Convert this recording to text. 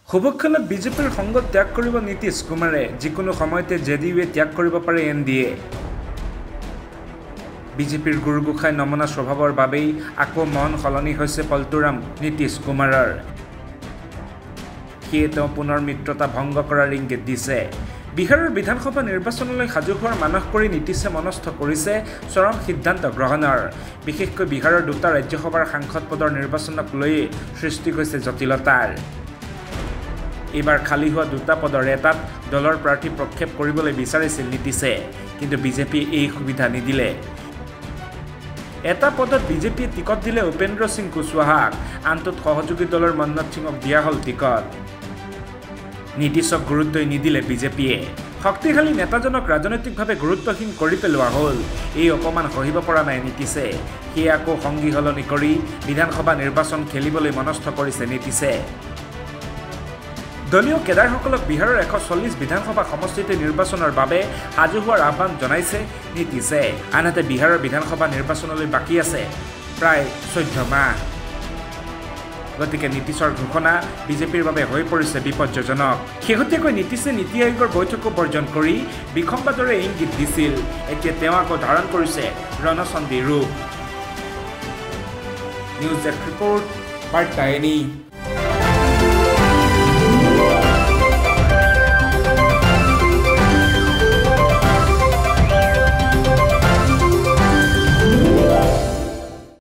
শুভক্ষণত বিজেপিৰ সংগ ত্যাগ কৰিব নীতিশ কুমাৰে যিকোনো সময়তে জেডিইউৱে ত্যাগ কৰিব পাৰে এনডিএ বিজেপিৰ গুৰু গোসাই নমনা স্বভাৱৰ বাবেই আকৌ মন সলনি হৈছে পল্টুৰাম নীতিশ কুমাৰৰ সেয়ে তেওঁ পুনৰ মিত্ৰতা ভংগ কৰাৰ ইংগিত দিছে বিহাৰৰ বিধানসভা নিৰ্বাচনলৈ সাজু হোৱাৰ মানস কৰি নীতিশে মনস্থ কৰিছে চৰম সিদ্ধান্ত গ্ৰহণৰ বিশেষকৈ বিহাৰৰ দুটা ৰাজ্যসভাৰ সাংসদ পদৰ নিৰ্বাচনক লৈ সৃষ্টি হৈছে জটিলতাৰ এবাৰ খালি হোৱা দুটা পদৰ এটাত দলৰ প্ৰাৰ্থী প্ৰক্ষেপ কৰিবলৈ বিচাৰিছিল নীতিশে কিন্তু বিজেপি এই সুবিধা নিদিলে এটা পদত বিজেপিয়ে টিকট দিলে উপেন্দ্ৰ সিং কুশৱাহাক আনটোত সহযোগী দলৰ মন্নত সিঙক দিয়া হল টিকট নীতিশক গুৰুত্বই নিদিলে বিজেপিয়ে শক্তিশালী নেতাজনক ৰাজনৈতিকভাৱে গুৰুত্বহীন কৰি পেলোৱা হল এই অপমান সহিব পৰা নাই নীতিশে সেয়ে আকৌ সংগী সলনি কৰি বিধানসভা নিৰ্বাচন খেলিবলৈ মনস্থ কৰিছে নীতিশে দলীয় কেডাৰসকলক বিহাৰৰ 140 বিধানসভা সমষ্টিতে নিৰ্বাচনৰ বাবে সাজু হোৱাৰ আহ্বান জনাইছে নীতিশে আনহাতে বিহাৰৰ বিধানসভা নিৰ্বাচনলৈ বাকী আছে প্ৰায় 14 মাহ গতিকে নীতিশৰ ঘোষণা বিজেপিৰ বাবে হৈ পৰিছে বিপজ্জনক শেহতীয়াকৈ নীতিশে নীতি আয়োগৰ বৈঠকো বৰ্জন কৰি বিসম্বাদৰে ইংগিত দিছিল এতিয়া তেওঁ আকৌ ধাৰণ কৰিছে ৰণচন্দী ৰূপ নিউজ ডেস্ক ৰিপৰ্ট বাৰ্তা